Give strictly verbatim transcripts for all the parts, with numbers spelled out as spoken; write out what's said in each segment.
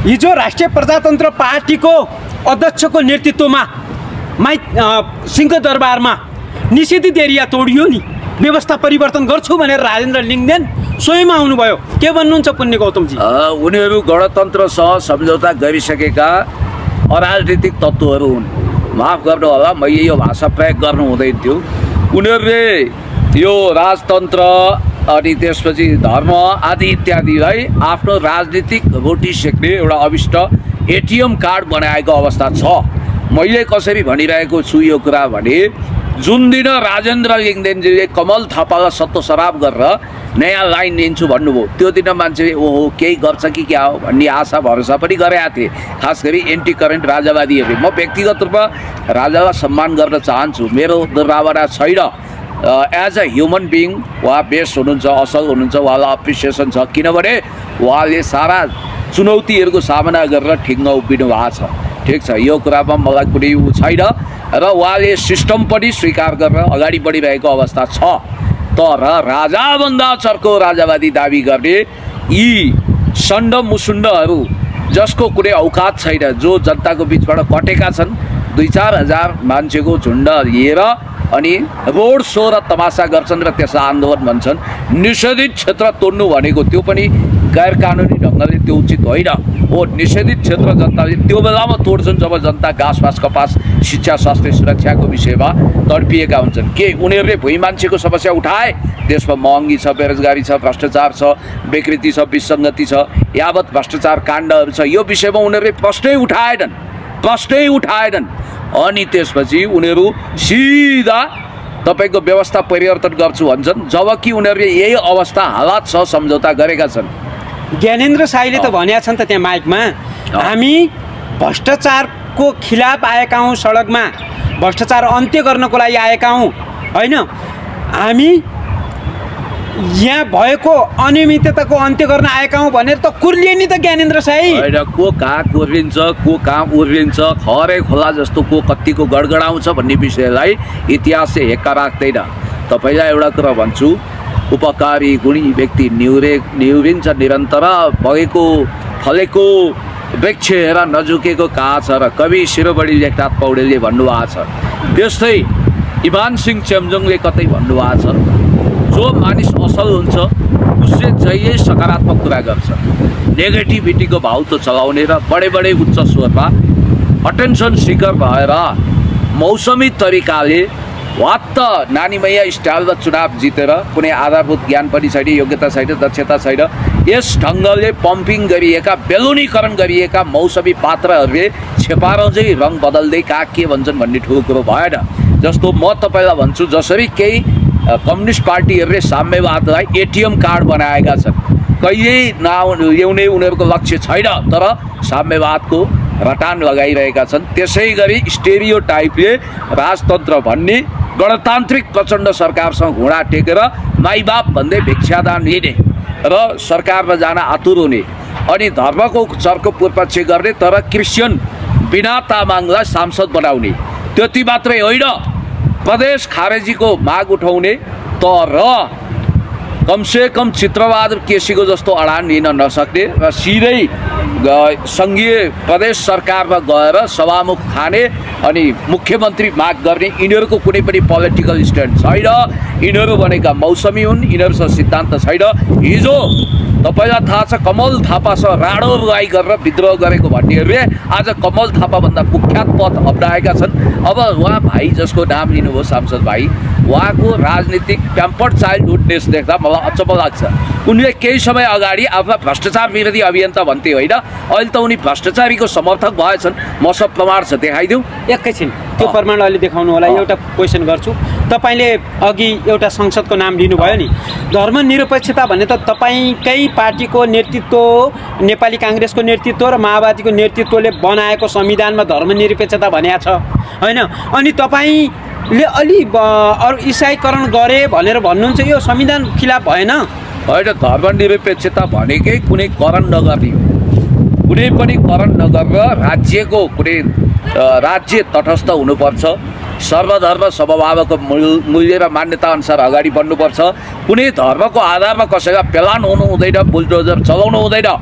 हिजो राष्ट्रिय प्रजातन्त्र पार्टीको अध्यक्षको नेतृत्वमा माइ सिंहदरबारमा निषेधित एरिया तोडियो नि, व्यवस्था परिवर्तन गर्छु भनेर राजेन्द्र लिङ्गदेन स्वयं आउनुभयो। के भन्नुहुन्छ पुण्य गौतमजी? उनीहरू गणतन्त्रसँग सम्झौता गरिसकेका अराजनीतिक तत्त्वहरू हुन्। माफ गर्नु होला, मैले यो भाषा प्रयोग गर्नु हुँदैन थियो। उनीहरूले यो राजतन्त्र अनि त्यसपछि धर्म आदि इत्यादिलाई आफ्नो राजनीतिक रोटी सेक्ने एउटा अभिष्ट एटिएम कार्ड बनाएको अवस्था छ। मैले कसरी भनिरहेको छु यो कुरा भने, जुन दिन राजेन्द्र लिङ्गदेनजीले कमल थापालाई सत्तो सराप गरेर नयाँ लाइन लिन्छु भन्नुभयो, त्यो दिन मान्छेले ओहो केही गर्छ कि क्या हो भन्ने आशा भरोसा पनि गरेका थिए, खास गरी एन्टी करेन्ट राजावादीहरूले। म व्यक्तिगत रूपमा राजालाई सम्मान गर्न चाहन्छु, मेरो दुर्भावना छैन। एज अ ह्युमन बिङ उहाँ बेस्ट हुनुहुन्छ, असल हुनुहुन्छ, उहाँलाई एप्रिसिएसन छ, किनभने उहाँले सारा चुनौतीहरूको सामना गरेर ठिङ्ग उभिनु भएको छ। ठिक छ, यो कुरामा मलाई कुनै उ छैन र उहाँले सिस्टम पनि स्वीकार गरेर अगाडि बढिरहेको अवस्था छ। तर राजाभन्दा चर्को राजावादी दाबी गर्ने यी सण्ड मुसुण्डहरू जसको कुनै औकात छैन, जो जनताको बिचबाट कटेका छन्, दुई चार हजार मान्छेको झुन्ड लिएर अनि रोड सो र तमासा गर्छन् र त्यसलाई आन्दोलन भन्छन्। निषेधित क्षेत्र तोड्नु भनेको त्यो पनि गैर कानुनी ढङ्गले त्यो उचित होइन हो। निषेधित क्षेत्र जनताले त्यो बेलामा तोड्छन् जब जनता घाँस फाँस कपास शिक्षा स्वास्थ्य सुरक्षाको विषयमा तडपिएका हुन्छन्। के उनीहरूले भुइँ मान्छेको समस्या उठाए? देशमा महँगी छ, बेरोजगारी छ, भ्रष्टाचार छ, विकृति छ, विसङ्गति छ, यावत भ्रष्टाचार काण्डहरू छ, यो विषयमा उनीहरूले प्रश्नै उठाएनन् प्रश्नै उठाएनन् अनि त्यसपछि उनीहरू सिधा तपाईँको व्यवस्था परिवर्तन गर्छु भन्छन्, जबकि उनीहरूले यही अवस्था हालात छ सम्झौता गरेका छन्। ज्ञानेन्द्र साईले त भनेका छन् त त्यहाँ माइकमा, हामी भ्रष्टाचारको खिलाफ आएका हौँ, सडकमा भ्रष्टाचार अन्त्य गर्नको लागि आएका हौँ, होइन हामी यहाँ भएको अनियमितताको अन्त्य गर्न आएका हौँ भनेर त कुर्लिए नि त ज्ञानेन्द्र साई। होइन, को कहाँ कुर्लिन्छ, को कहाँ उर्लिन्छ, खरै खोला जस्तो को कतिको गडगडाउँछ भन्ने विषयलाई इतिहासले हेक्का राख्दैन। तपाईँलाई एउटा कुरा भन्छु, उपकारी गुणी व्यक्ति निहुरे निहुरिन्छ निरन्तर, बगेको फलेको वृक्ष हेर नझुकेको कहाँ छ र कवि शिरोमणि लेखनाथ पौडेलले भन्नुभएको छ। त्यस्तै इमान सिंह चेम्जोङले कतै भन्नुभएको छ, जो मानिस असल हुन्छ उसले जहिले सकारात्मक कुरा गर्छ, नेगेटिभिटीको भाउ त चलाउने र बडे बडे उच्च स्वरमा अटेन्सन सिकर भएर मौसमी तरिकाले वात्त नानी मैया स्टाइलमा चुनाव जितेर कुनै आधारभूत ज्ञान पनि छैन, योग्यता छैन, दक्षता छैन, यस ढङ्गले पम्पिङ गरिएका बेलुनीकरण गरिएका मौसमी पात्रहरूले छेपारोजै रङ बदल्दै कहाँ के भन्छन् भन्ने ठुलो कुरो भएन। जस्तो म तपाईँलाई भन्छु, जसरी केही कम्युनिस्ट पार्टीहरूले साम्यवादलाई एटिएम कार्ड बनाएका छन्, कहिल्यै नल्याउने उनीहरूको लक्ष्य छैन, तर साम्यवादको रटान लगाइरहेका छन्। त्यसै गरी स्टेरियो टाइपले राजतन्त्र भन्ने गणतान्त्रिक प्रचण्ड सरकारसँग घुँडा टेकेर माइबाप भन्दै भिक्षादान लिने र सरकारमा जान आतुर हुने अनि धर्मको चर्को पूर्वपक्ष गर्ने, तर क्रिस्चियन बिना तामाङलाई सांसद बनाउने, त्यति मात्रै होइन प्रदेश खारेजीको माग उठाउने, तर कमसे कम चित्रबहादुर केसीको जस्तो अडान लिन नसक्ने र सिधै सङ्घीय प्रदेश सरकारमा गएर सभामुख खाने अनि मुख्यमन्त्री माग गर्ने, यिनीहरूको कुनै पनि पोलिटिकल स्ट्यान्ड छैन। यिनीहरू भनेका मौसमी हुन्, यिनीहरूसँग सिद्धान्त छैन। हिजो तपाईँलाई थाहा छ कमल थापासँग राडो रुवाई गरेर विद्रोह गरेको भन्नेहरूले आज कमल थापाभन्दा कुख्यात पद अप्नाएका छन्। अब उहाँ भाइ जसको नाम लिनुभयो सांसद भाइ, उहाँको राजनीतिक प्याम्पर्ड चाइल्डहुडनेस देख्दा मलाई अचम्म लाग्छ। उनले केही समय अगाडि आफ्ना भ्रष्टाचार विरोधी अभियन्ता भन्थे होइन, अहिले त उनी भ्रष्टाचारीको समर्थक भएछन्। मसँग प्रमाण छ, देखाइदिउँ एकैछिन, त्यो प्रमाण अहिले देखाउनु होला। एउटा क्वेसन गर्छु, तपाईँले अघि एउटा संसदको नाम लिनुभयो नि, धर्मनिरपेक्षता भन्ने त तपाईँकै पार्टीको नेतृत्व, नेपाली काङ्ग्रेसको नेतृत्व र माओवादीको नेतृत्वले बनाएको संविधानमा धर्मनिरपेक्षता भनेको छ होइन, अनि तपाईँले अलि अरू इसाईकरण गरे भनेर भन्नुहुन्छ, यो संविधान खिलाफ भएन? होइन, धर्मनिरपेक्षता भनेकै कुनै करण नगर्ने हो, कुनै पनि करण नगरेर राज्यको कुनै राज्य तटस्थ हुनुपर्छ, सर्वधर्म समभावको मूल्य र मान्यता अनुसार अगाडि बढ्नुपर्छ, कुनै धर्मको आधारमा कसैलाई पेलान हुनु हुँदैन, बुलडोजर चलाउनु हुँदैन।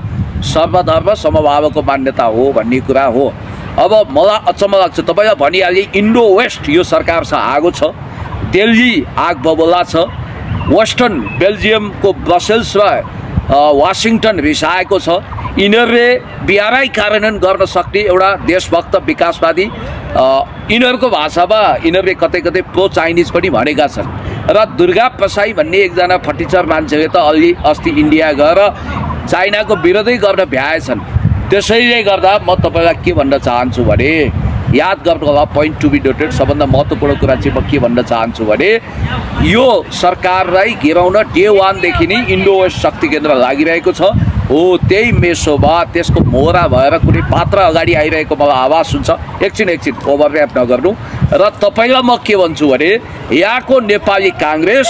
सर्वधर्म समभावको मान्यता हो भन्ने कुरा हो। अब मलाई अचम्म लाग्छ, तपाईँले भनिहाले इन्डो वेस्ट यो सरकारसँग आगो छ, दिल्ली आग बबोला छ, वेस्टर्न बेल्जियमको ब्रसेल्स र वासिङटन रिसाएको छ। यिनीहरूले बिहारै कार्यान्वयन गर्न सक्ने एउटा देशभक्त विकासवादी, यिनीहरूको भाषामा यिनीहरूले कतै कतै प्रो चाइनिज पनि भनेका छन्। र दुर्गा प्रसाई भन्ने एकजना फर्टिचर मान्छेले त अलि अस्ति इन्डिया गएर चाइनाको विरोधै गर्न भ्याएछन्। त्यसैले गर्दा म तपाईँलाई के भन्न चाहन्छु भने, याद गर्नु होला, पोइन्ट टु बी नोटेड, सबभन्दा महत्त्वपूर्ण कुरा चाहिँ म के भन्न चाहन्छु भने यो सरकारलाई गिराउन डे वानदेखि नै इन्डो वेस्ट शक्ति केन्द्र लागिरहेको छ हो। त्यही मेसोमा त्यसको मोहरा भएर कुनै पात्र अगाडि आइरहेको मलाई आवाज सुन्छ। एकछिन एकछिन ओभरल्याप नगर्नु। र तपाईँलाई म के भन्छु भने यहाँको नेपाली काङ्ग्रेस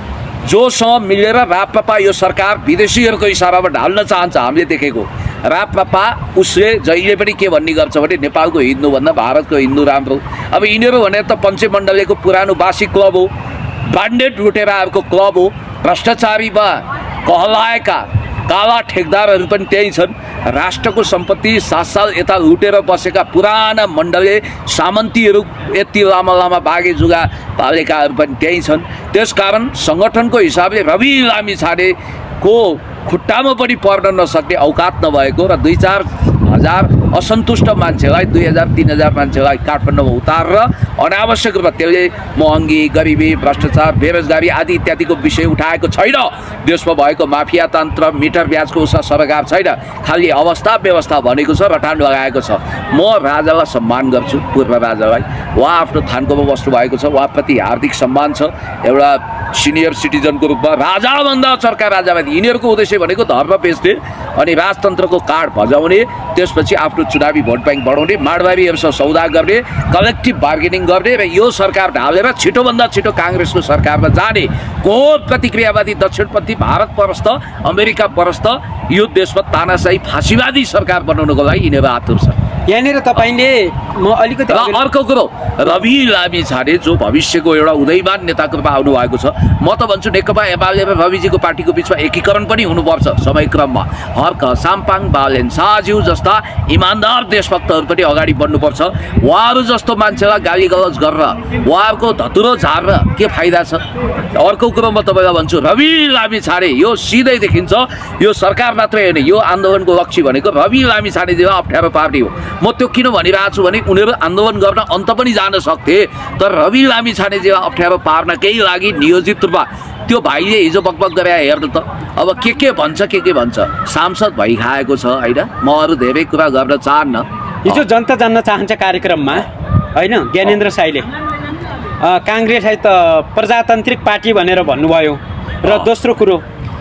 जोसँग मिलेर राप्रपा यो सरकार विदेशीहरूको इसारामा ढाल्न चाहन्छ, हामीले देखेको राप्रपा उसले जहिले पनि के भन्ने गर्छ भने नेपालको हिन्दूभन्दा भारतको हिन्दू राम्रो। अब यिनीहरू भने त पञ्चमण्डलीको पुरानो बासी क्लब हो, ब्रान्डेड लुटेराहरूको क्लब हो, भ्रष्टाचारीमा कहलाएका काला ठेकदारहरू पनि त्यही छन्। राष्ट्रको सम्पत्ति सात साल यता लुटेर बसेका पुराना मण्डले सामन्तीहरू यति लामा लामा बागे जुगा पालेकाहरू पनि त्यही छन्। त्यसकारण सङ्गठनको हिसाबले रवि लामिछानेको खुट्टामा पनि पर्न नसक्ने औकात नभएको र दुई चार हजार असन्तुष्ट मान्छेलाई, दुई हजार तिन हजार मान्छेलाई काठमाडौँमा उतारेर अनावश्यक रूपमा त्यसले महँगी, गरिबी, भ्रष्टाचार, बेरोजगारी आदि इत्यादिको विषय उठाएको छैन। देशमा भएको माफिया तन्त्र, मिटर ब्याजको उसमा सरकार छैन, खालि अवस्था व्यवस्था भनेको छ, रटान लगाएको छ। म राजालाई सम्मान गर्छु, पूर्व राजालाई, उहाँ आफ्नो थानको बस्नु भएको छ, उहाँप्रति हार्दिक सम्मान छ एउटा सिनियर सिटिजनको रूपमा। राजाभन्दा चर्का राजावादी, यिनीहरूको उद्देश्य भनेको धर्म बेच्ने अनि राजतन्त्रको कार्ड भजाउने, त्यसपछि आफ्नो चुनावी भोट ब्याङ्क बढाउने, माडवारीहरूसँग सौदा गर्ने, कलेक्टिभ बार्गेनिङ गर्ने र यो सरकार ढालेर छिटोभन्दा छिटो काङ्ग्रेसको सरकारमा जाने घोर प्रतिक्रियावादी, दक्षिणपन्थी, भारत परस्त, अमेरिका परस्त यो देशमा तानाशाही फाँसीवादी सरकार बनाउनको लागि यिनीहरू आतुर छन्। यहाँनिर तपाईँले म अलिकति अर्को कुरो, रवि लामिछाने जो भविष्यको एउटा उदयमान नेताको रूपमा आउनु भएको छ, म त भन्छु नेकपा एमाले र रविजीको पार्टीको बिचमा एकीकरण पनि हुनुपर्छ समयक्रममा। हर्क साम्पाङ बालेन शाहज्यू जस्ता इमान्दार देशभक्तहरू पनि अगाडि बढ्नुपर्छ। उहाँहरू जस्तो मान्छेलाई गाली गलौज गरेर उहाँहरूको धतुरो झारेर के फाइदा छ। अर्को कुरो म तपाईँलाई भन्छु, रवि लामिछाने यो सिधै देखिन्छ, यो सरकार मात्रै होइन, यो आन्दोलनको लक्ष्य भनेको रवि लामिछाने जेवा अप्ठ्यारो पार्टी हो। म त्यो किन भनिरहेको छु भने उनीहरू आन्दोलन गर्न अन्त पनि जान सक्थे, तर रवि लामिछाने जेवा अप्ठ्यारो पार्नकै लागि नियोजित रूपमा त्यो भाइले हिजो बकबक गरे हेर्नु त। अब के के भन्छ के के भन्छ, सांसद भइखाएको छ होइन। म अरू धेरै कुरा गर्न चाहन्न। हिजो जनता जान्न चाहन्छ कार्यक्रममा होइन ज्ञानेन्द्र साईले काङ्ग्रेसलाई त प्रजातान्त्रिक पार्टी भनेर भन्नुभयो। र दोस्रो कुरो,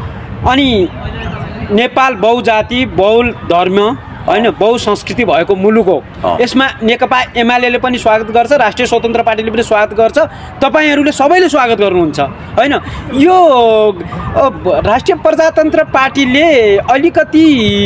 अनि नेपाल बहुजाति बहुल धर्म होइन बहुसंस्कृति भएको मुलुक हो, यसमा नेकपा एमाले पनि स्वागत गर्छ, राष्ट्रिय स्वतन्त्र पार्टीले पनि स्वागत गर्छ, तपाईँहरूले सबैले स्वागत गर्नुहुन्छ होइन। यो राष्ट्रिय प्रजातन्त्र पार्टीले अलिकति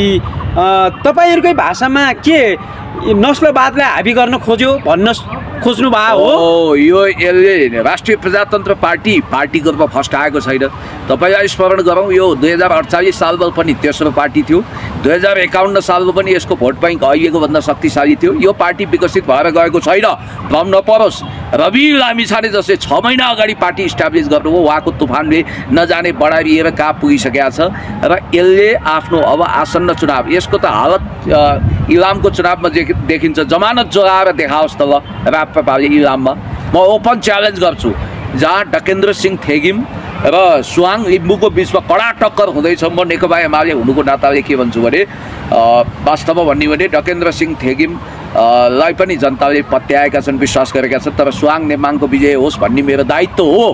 तपाईँहरूकै भाषामा के नस्लवादलाई हाबी गर्न खोज्यो भन्न खोज्नु भयो हो। यो यसले राष्ट्रिय प्रजातन्त्र पार्टी पार्टीको रूपमा फर्स्ट आएको छैन। तपाईँलाई स्मरण गरौँ, यो दुई हजार अडचालिस सालमा पनि तेस्रो पार्टी थियो, दुई हजार एकाउन्न सालमा पनि यसको भोट ब्याङ्क अहिलेको भन्दा शक्तिशाली थियो। यो पार्टी विकसित भएर गएको छैन, भ्रम नपरोस्। रवि लामिछाने जसले छ महिना अगाडि पार्टी इस्टाब्लिस गर्नुभयो, उहाँको तुफानले नजाने बढाइएर कहाँ पुगिसकेको छ। र यसले आफ्नो अब आसन्न चुनाव, यसको त हालत इलामको चुनावमा देखिन्छ। जमानत जोगाएर देखाओस् त ल राप्रपाले इलाममा। म ओपन च्यालेन्ज गर्छु, जहाँ डकेन्द्र सिंह थेगिम र सुहाङ लिम्बूको बिचमा कडा टक्कर हुँदैछ, म नेकपा एमाले हुनुको नाताले के भन्छु भने वास्तवमा भन्ने भने डकेन्द्र सिंह थेगिम लाई पनि जनताले पत्याएका छन्, विश्वास गरेका छन्, तर सुहाङ नेमाङको विजय होस् भन्ने मेरो दायित्व हो।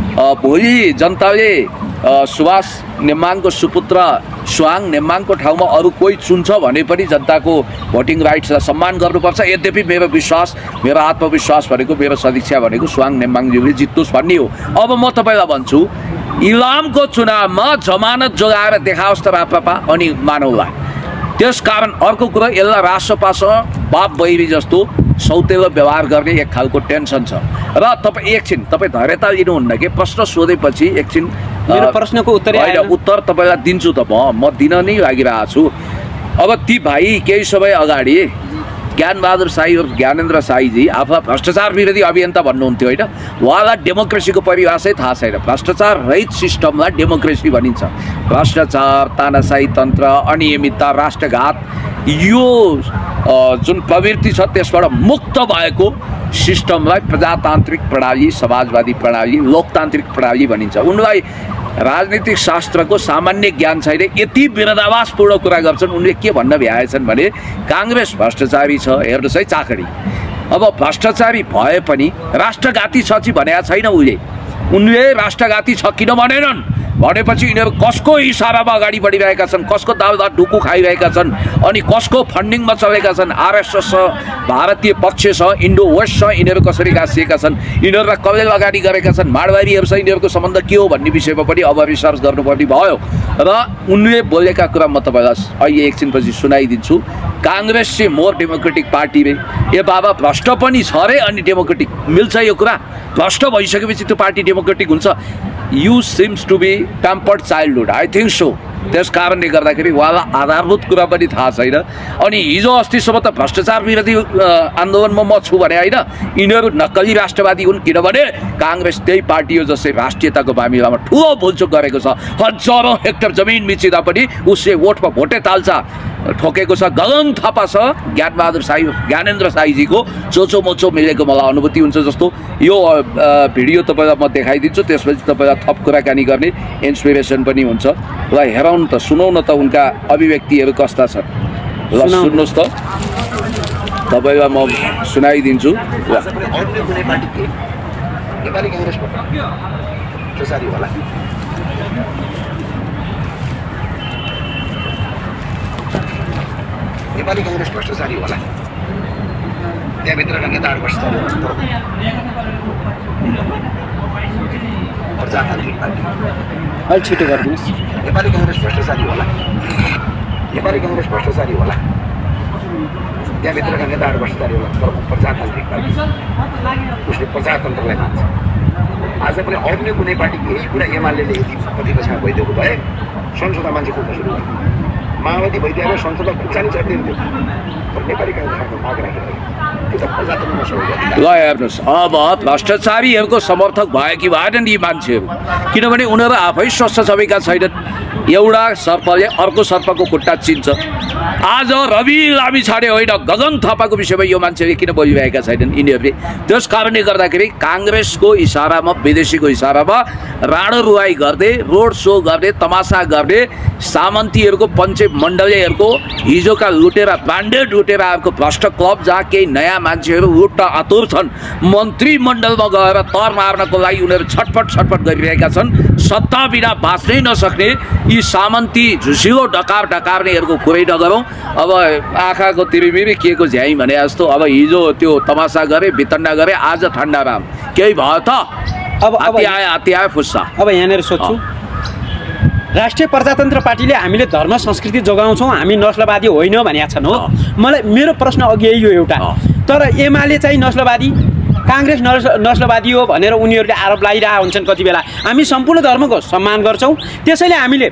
भोलि जनताले सुभाष नेमाङको सुपुत्र सुहाङ नेमाङको ठाउँमा अरू कोही चुन्छ भने पनि जनताको भोटिङ राइट्सलाई सम्मान गर्नुपर्छ। यद्यपि मेरो विश्वास, मेरो आत्मविश्वास भनेको, मेरो सदिच्छा भनेको सुहाङ नेमाङज्यूले जित्नुहोस् भन्ने हो। अब म तपाईँलाई भन्छु, इलामको चुनावमा जमानत जोगाएर देखाओस् त राप्रपा अनि मानौला। त्यसकारण अर्को कुरा, यसलाई राष्ट्रपासँग बाप बहिनी जस्तो सौतेलो व्यवहार गर्ने एक खालको टेन्सन छ। र तपाईँ एकछिन तपाईँ धैर्यता लिनुहुन्न कि प्रश्न सोधेपछि एकछिन मेरो प्रश्नको उत्तर होइन, उत्तर तपाईँलाई दिन्छु त म म दिन नै लागिरहेको छु। अब ती भाइ केही समय अगाडि ज्ञानबहादुर साई और ज्ञानेन्द्र साईजी आफू भ्रष्टाचार विरोधी अभियन्ता भन्नुहुन्थ्यो होइन। उहाँलाई डेमोक्रेसीको परिभाषै थाहा छैन। भ्रष्टाचार रहित सिस्टमलाई डेमोक्रेसी भनिन्छ। भ्रष्टाचार, तानाशाही तन्त्र, अनियमितता, राष्ट्रघात यो जुन प्रवृत्ति छ त्यसबाट मुक्त भएको सिस्टमलाई प्रजातान्त्रिक प्रणाली, समाजवादी प्रणाली, लोकतान्त्रिक प्रणाली भनिन्छ। उनलाई राजनीतिक शास्त्रको सामान्य ज्ञान छैन। यति विरोधाभासपूर्ण कुरा गर्छन्। उनले के भन्न भ्याएछन् भने काङ्ग्रेस भ्रष्टाचारी छ, हेर्नुहोस् है चाकडी। अब भ्रष्टाचारी भए पनि राष्ट्रघाती छ कि भनेको छैन उसले। उनले राष्ट्रघाती छ किन भनेनन् भनेपछि यिनीहरू कसको इसारामा अगाडि बढिरहेका छन्, कसको दाउदा ढुकु खाइरहेका छन् अनि कसको फन्डिङमा चलेका छन्। आरएसएस छ, भारतीय पक्ष छ, इन्डो वेस्ट छ, यिनीहरू कसरी गाँसिएका छन्, यिनीहरूलाई कसले अगाडि गरेका छन्, माडवारीहरूसँग यिनीहरूको सम्बन्ध के हो भन्ने विषयमा पनि अब रिसर्च गर्नुपर्ने भयो। र उनले बोलेका कुरा म तपाईँलाई अहिले एकछिनपछि सुनाइदिन्छु। काङ्ग्रेस चाहिँ मोर डेमोक्रेटिक पार्टी रे। ए बाबा भ्रष्ट पनि छ रे अनि डेमोक्रेटिक मिल्छ यो कुरा? भ्रष्ट भइसकेपछि त्यो पार्टी डेमोक्रेटिक हुन्छ? You seems to be pampered childhood, I think so. त्यस कारणले गर्दाखेरि उहाँलाई आधारभूत कुरा पनि थाहा छैन। अनि हिजो अस्तिसम्म त भ्रष्टाचार विरोधी आन्दोलनमा म छु भने होइन, यिनीहरू नक्कली राष्ट्रवादी हुन् किनभने काङ्ग्रेस त्यही पार्टी हो जसले राष्ट्रियताको मामिलामा ठुलो भुलचुक गरेको छ। हजारौँ हेक्टर जमिन मिचिँदा पनि उसले भोटमा भोटे ताल्चा ठोकेको छ। गगन थापा छ, ज्ञानबहादुर साई, ज्ञानेन्द्र साईजीको चोचो मोचो मिलेको मलाई अनुभूति हुन्छ जस्तो। यो भिडियो तपाईँलाई म देखाइदिन्छु, त्यसपछि तपाईँलाई थप कुराकानी गर्ने इन्सपिरेसन पनि हुन्छ। ल हेरौँ न त, सुनौ न त उनका अभिव्यक्तिहरू कस्ता छन्। ल सुन्नुहोस् त, तपाईँलाई म सुनाइदिन्छु। नेपाली कांग्रेस भ्रष्टाचारी होला, त्यहाँभित्रका नेताहरू भ्रष्टाचारी प्रजातान्त्रिक पार्टी अलि छिटो गरिदिनुहोस्। नेपाली कांग्रेस भ्रष्टाचारी होला, नेपाली कांग्रेस भ्रष्टाचारी होला, त्यहाँभित्रका नेताहरू भ्रष्टाचारी होला, तर प्रजातान्त्रिक पार्टी उसले प्रजातन्त्रलाई मान्छ। आज पनि अन्य कुनै पार्टीको यही कुरा एमाले यदि प्रतिपक्षमा भइदिएको भए संसदमा मान्छे कुद्न सुरु गर्यो। माओवादी भइदिएर संसदमा खुर्सानी चढिदिन्थ्यो, नेपाली कांग्रेसको माग राखेर त्यो त प्रजातन्त्रमा सबै। ल हेर्नुहोस्, अब भ्रष्टाचारीहरूको समर्थक भयो कि भएनन् यी मान्छेहरू? किनभने उनीहरू आफै स्वस्थ छवेका छैनन्। एउटा सर्पले अर्को सर्पको खुट्टा चिन्छ। आज रवि लामी छाडे होइन, गगन थापाको विषयमा यो मान्छेले किन बोलिरहेका छैनन् यिनीहरूले? त्यस कारणले गर्दाखेरि काङ्ग्रेसको इसारामा, विदेशीको इसारामा राणो रुवाई गर्दै, रोड सो गर्दै, तमासा गर्दै, सामन्तीहरूको पञ्चे मण्डलीहरूको हिजोका लुटेरा, ब्रान्डेड लुटेराहरूको भ्रष्ट क्लब जहाँ केही नयाँ मान्छेहरू लुट्न आतुर छन्, मन्त्रीमण्डलमा गएर तर मार्नको लागि उनीहरू छटपट छटपट गरिरहेका छन्। सत्ता बिना बाँच्नै नसक्ने यी सामन्ती झुसिलो डकार डकार्नेहरूको कुरै नगरौँ। अब आँखाको तिरिमिरी के को झ्याइ भने जस्तो अब हिजो त्यो तमासा गरे, वितण्डा गरे, आज ठन्डाराम केही भयो त? अब हात्ती आयो हात्ती आयो फुस्सा। अब यहाँनिर सोध्छु, राष्ट्रिय प्रजातन्त्र पार्टीले हामीले धर्म संस्कृति जोगाउँछौँ, हामी नस्लवादी होइन भनेका छन् हो। मलाई मेरो प्रश्न अघि यही हो एउटा, तर एमाले चाहिँ नस्लवादी, काङ्ग्रेस नस नस्लवादी हो भनेर उनीहरूले आरोप लगाइरहेका हुन्छन् कति बेला। हामी सम्पूर्ण धर्मको सम्मान गर्छौँ, त्यसैले हामीले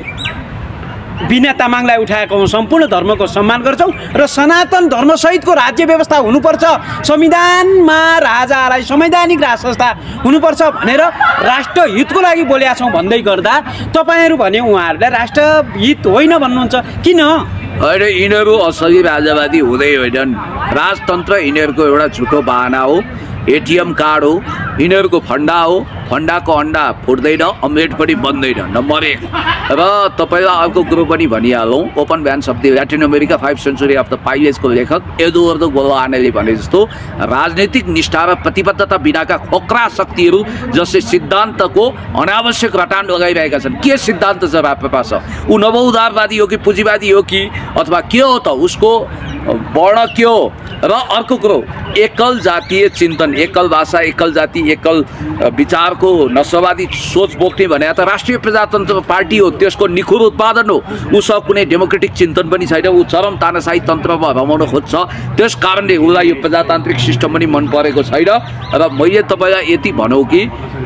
बिना तामाङलाई उठाएको सम्पूर्ण धर्मको सम्मान गर्छौँ र सनातन धर्मसहितको राज्य व्यवस्था हुनुपर्छ, संविधानमा राजालाई संवैधानिक राज संस्था हुनुपर्छ भनेर राष्ट्रहितको लागि बोलेका छौँ भन्दै गर्दा तपाईँहरू भने उहाँहरूलाई राष्ट्रहित होइन भन्नुहुन्छ किन? होइन, यिनीहरू असली राजावादी हुँदै होइनन्। राजतन्त्र यिनीहरूको एउटा झुटो बहाना हो, एटिएम कार्ड हो, यिनीहरूको फन्डा हो। फन्डाको अन्डा फुट्दैन, अमलेट पनि बन्दैन, नम्बर एक। र तपाईँलाई अर्को कुरो पनि भनिहालौँ, open veins of the Latin America five century of the पाइलेजको लेखक एडुवर्डो गोलानेले भने जस्तो राजनीतिक निष्ठा र प्रतिबद्धता बिनाका खोक्रा शक्तिहरू जसले सिद्धान्तको अनावश्यक रटान लगाइरहेका छन्। के सिद्धान्त छ राप्रपा छ? ऊ नवउदारवादी हो कि पुँजीवादी हो कि अथवा के हो त? उसको वर्ण के हो? र अर्को कुरो, एकल जातीय चिन्तन, एकल भाषा, एकल जाति, एकल विचारको नस्लवादी सोच बोक्ने भने त राष्ट्रिय प्रजातन्त्र पार्टी हो, त्यसको निखुर उत्पादन हो। उसँग कुनै डेमोक्रेटिक चिन्तन पनि छैन, ऊ चरम तानाशाही तन्त्रमा रमाउन खोज्छ। त्यस कारणले उसलाई यो प्रजातान्त्रिक सिस्टम पनि मन परेको छैन। र मैले तपाईँलाई यति भनौँ कि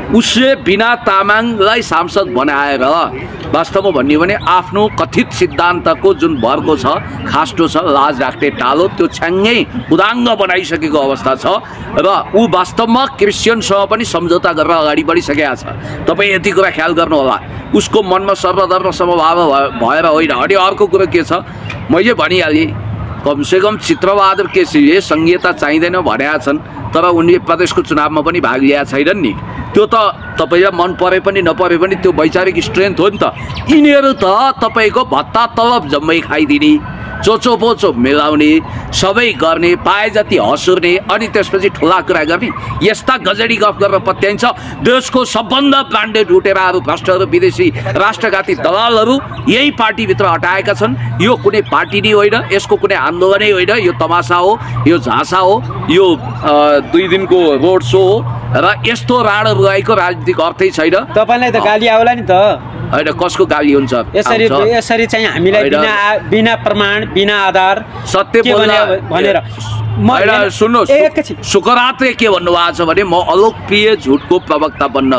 उसले बिना तामाङलाई सांसद बनाएर वास्तवमा भन्ने भने आफ्नो कथित सिद्धान्तको जुन भरको छ, खास्टो छ, लाज राख्ने टालो, त्यो छ्याङ्गै उदाङ्ग बनाइसकेको अवस्था छ र ऊ वास्तवमा क्रिस्चियनसँग पनि सम्झौता गरेर अगाडि बढिसकेका छ। तपाईँ यति कुरा ख्याल गर्नुहोला। उसको मनमा सर्वधर्म समभाव भएर होइन। अनि अर्को कुरो के छ, मैले भनिहालेँ, कमसेकम चित्रबहादुर केसीले सङ्घीयता चाहिँदैन भनेका छन्, तर उनले प्रदेशको चुनावमा पनि भाग लिएका छैनन् नि। त्यो त तपाईँलाई मन परे पनि नपरे पनि त्यो वैचारिक स्ट्रेन्थ हो नि त। यिनीहरू त तपाईँको भत्ता तलब जम्मै खाइदिने, चोचो पोचो मिलाउने, सबै गर्ने, पाए जति हँसुर्ने, अनि त्यसपछि ठुला कुरा गर्ने, यस्ता गजडी गफ गरेर पत्याइन्छ। देशको सबभन्दा ब्रान्डेड लुटेराहरू, भ्रष्टहरू, विदेशी राष्ट्रघाती दलालहरू यही पार्टीभित्र हटाएका छन्। यो कुनै पार्टी नै होइन, यसको कुनै आन्दोलनै होइन, यो तमासा हो, यो झाँसा हो, यो दुई दिनको रोड सो हो र यस्तो राडो गएको राजनीतिक अर्थै छैन। तपाईँलाई त गाली आउला नि त। होइन, कसको गाली हुन्छ? यसरी यसरी चाहिँ हामीलाई बिना बिना प्रमाण, बिना आधार सत्य भनेर सुन्नुहोस्। सुकरातले के भन्नुभएको छ भने म अलोकप्रिय झुटको प्रवक्ता बन्न,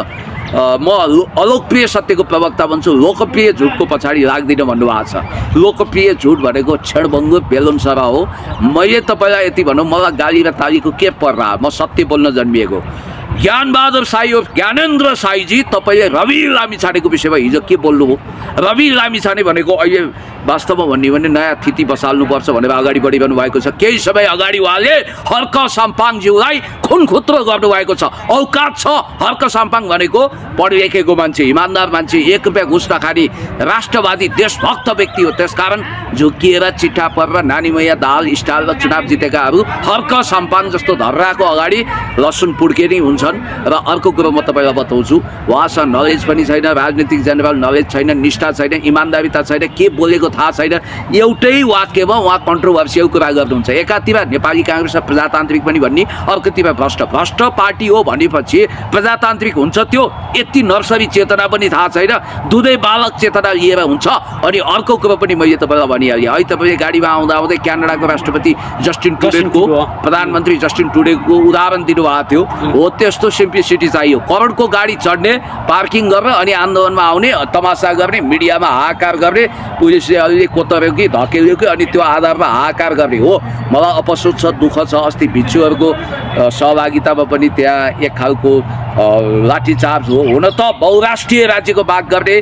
म अलोकप्रिय सत्यको प्रवक्ता बन्छु, लोकप्रिय झुटको पछाडि लाग्दिनँ भन्नुभएको छ। लोकप्रिय झुट भनेको छेडभङ्गु बेलुन सर हो। मैले तपाईँलाई यति भनौँ, मलाई गाली र तालीको के पर्ला, म सत्य बोल्न जन्मिएको। ज्ञानबहादुर साई हो, ज्ञानेन्द्र साईजी, तपाईँले रवि लामिछानेको विषयमा हिजो के बोल्नुभयो? रवि लामिछाने भनेको अहिले वास्तवमा भन्ने भने नयाँ थिति बसाल्नुपर्छ भनेर अगाडि बढिरहनु भएको छ। केही समय अगाडि उहाँले हर्क साम्पाङज्यूलाई खुनखुत्रो गर्नुभएको छ। औकात छ हर्क साम्पाङ भनेको, पढिलेखेको मान्छे, इमान्दार मान्छे, एक रुपियाँ घुस नखाने राष्ट्रवादी देशभक्त व्यक्ति हो। त्यसकारण झुकिएर चिट्ठा परेर नानीमैया दाल स्टाल र चुनाव जितेकाहरू हर्क साम्पाङ जस्तो धर्राको अगाडि लसुन पुड्के नै हुन्छन्। र अर्को कुरो म तपाईँलाई बताउँछु, उहाँसँग नलेज पनि छैन, राजनीतिक जेनरल नलेज छैन, निष्ठा छैन, इमान्दारिता छैन, के बोलेको थाहा छैन। एउटै वाक्यमा उहाँ कन्ट्रोभर्सियल कुरा गर्नुहुन्छ। एकातिर नेपाली काङ्ग्रेस प्रजातान्त्रिक पनि भन्ने, अर्कोतिर भ्रष्ट भ्रष्ट पार्टी हो भनेपछि प्रजातान्त्रिक हुन्छ, त्यो यति नर्सरी चेतना पनि थाहा छैन, दुधै बालक चेतना लिएर हुन्छ। अनि अर्को कुरो पनि मैले तपाईँलाई भनिहालेँ है, तपाईँले गाडीमा आउँदा आउँदै क्यानाडाको राष्ट्रपति जस्टिन ट्रुडेनको, प्रधानमन्त्री जस्टिन ट्रुडेको उदाहरण दिनुभएको थियो। हो, त्यस्तो सिम्प्लिसिटी चाहियो। करोडको गाडी चढ्ने, पार्किङ गरेर अनि आन्दोलनमा आउने, तमासा गर्ने, मिडियामा हाहाकार गर्ने, पुलिसले अलि कोतर्यो कि धकेल्यो कि अनि त्यो आधारमा हाहाकार गर्ने हो। मलाई अफसोस छ, दुःख छ। अस्ति भिक्षुहरूको सहभागितामा पनि त्यहाँ एक खालको लाठीचार्ज हो। हुन त बहुराष्ट्रिय राज्यको माग गर्ने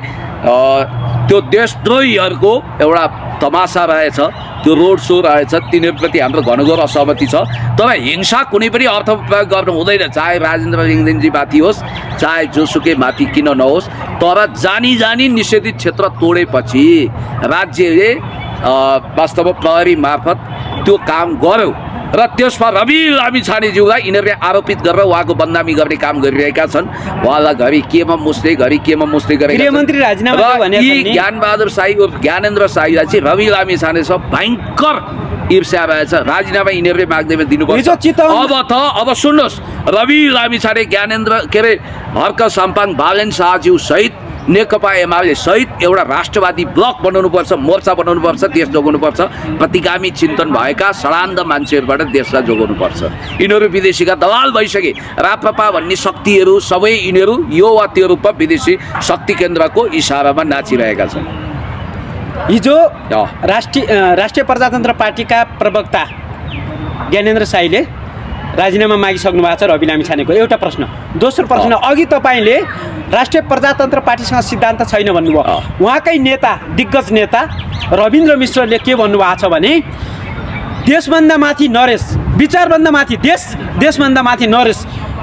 त्यो देशद्रोहीहरूको एउटा तमासा रहेछ, त्यो रोड सो रहेछ, तिनीहरूप्रति हाम्रो घनघोर असहमति छ। तर हिंसा कुनै पनि अर्थ प्रयोग गर्नु हुँदैन, चाहे राजेन्द्र लिङ्गदेनजी माथि होस्, चाहे जोसुकै माथि किन नहोस्। तर जानी जानी निषेधित क्षेत्र तोडेपछि राज्यले वास्तवमा प्रहरी मार्फत त्यो काम गर्यो र त्यसमा रवि लामिछानेज्यूलाई यिनीहरूले आरोपित गरेर उहाँको बदनामी गर्ने काम गरिरहेका छन्। उहाँलाई घरि केमा मुस्दै घरि केमा मुस्दै गरेका छन्। यी ज्ञानबहादुर साई उर्फ ज्ञानेन्द्र साईलाई चाहिँ रवि लामिछानेसँग भयङ्कर ईर्ष्या रहेछ। राजीनामा यिनीहरूले माग्दैमा दिनुपर्छ। अब त अब सुन्नुहोस्, रवि लामिछाने, ज्ञानेन्द्र के अरे हर्क साम्पाङ, बालेन शाहज्यू सहित नेकपा एमाले सहित एउटा राष्ट्रवादी ब्लक बनाउनुपर्छ, मोर्चा बनाउनुपर्छ, देश जोगाउनुपर्छ। प्रतिगामी चिन्तन भएका सडान्त मान्छेहरूबाट देशलाई जोगाउनुपर्छ। यिनीहरू विदेशीका दलाल भइसके। राप्रपा भन्ने शक्तिहरू सबै यिनीहरू यो वा त्यो रूपमा विदेशी शक्ति केन्द्रको इसारामा नाचिरहेका छन्। हिजो राष्ट्रिय राष्ट्रिय प्रजातन्त्र पार्टीका प्रवक्ता ज्ञानेन्द्र साईले राजीनामा मागिसक्नु भएको छ रवि लामिछानेको। एउटा प्रश्न। दोस्रो प्रश्न, अघि तपाईँले राष्ट्रिय प्रजातन्त्र पार्टीसँग सिद्धान्त छैन भन्नुभयो। उहाँकै नेता, दिग्गज नेता रविन्द्र मिश्रले के भन्नुभएको छ भने, देशभन्दा माथि नरेश, विचारभन्दा माथि देश, देशभन्दा माथि नरेश,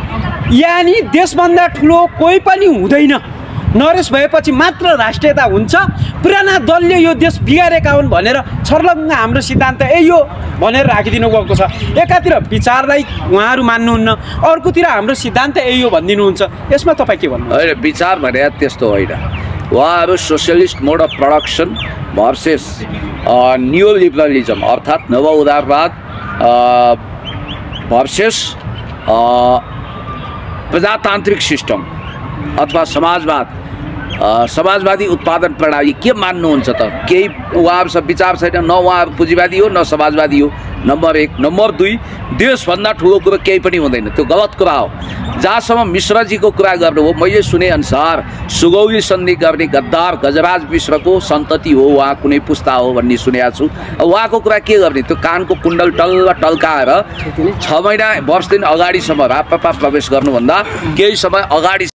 यानि देशभन्दा ठुलो कोही पनि हुँदैन। नरेश भएपछि मात्र राष्ट्रियता हुन्छ। पुराना दलले यो देश बिगारेका हुन् भनेर छर्लङ्ग हाम्रो सिद्धान्त यही हो भनेर राखिदिनु भएको छ। एकातिर विचारलाई उहाँहरू मान्नुहुन्न, अर्कोतिर हाम्रो सिद्धान्त यही हो भनिदिनुहुन्छ। यसमा तपाईँ के भन्नु? होइन, विचार भने त्यस्तो होइन। उहाँहरू socialist mode of production versus new liberalism अर्थात् नव उदारवाद भर्सेस प्रजातान्त्रिक सिस्टम अथवा समाजवाद, समाजवादी उत्पादन प्रणाली के मान्नुहुन्छ त? केही उहाँहरूसँग विचार छैन। न उहाँहरू पुँजीवादी हो न समाजवादी हो। नम्बर एक। नम्बर दुई, देशभन्दा ठुलो कुरो केही पनि हुँदैन, त्यो गलत कुरा हो। जहाँसम्म मिश्रजीको कुरा गर्नु हो, मैले सुनेअनुसार सुगौली सन्धि गर्ने गद्दार गजराज मिश्रको सन्तति हो, उहाँ कुनै पुस्ता हो भन्ने सुनेको छु। उहाँको कुरा के गर्ने, त्यो कानको कुण्डल टल्ल टल्काएर छ महिना वर्ष दिन अगाडिसम्म राप्रपा प्रवेश गर्नुभन्दा केही समय अगाडि